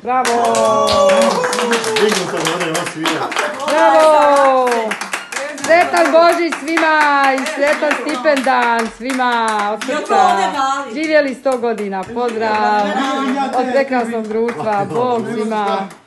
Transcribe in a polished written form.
Bravo! Dignuto gore, on svira. Bravo! Sretan Božić svima i sretan stipendan svima od srca. Živjeli 100 godina. Pozdrav od prekrasnog društva. Bog svima.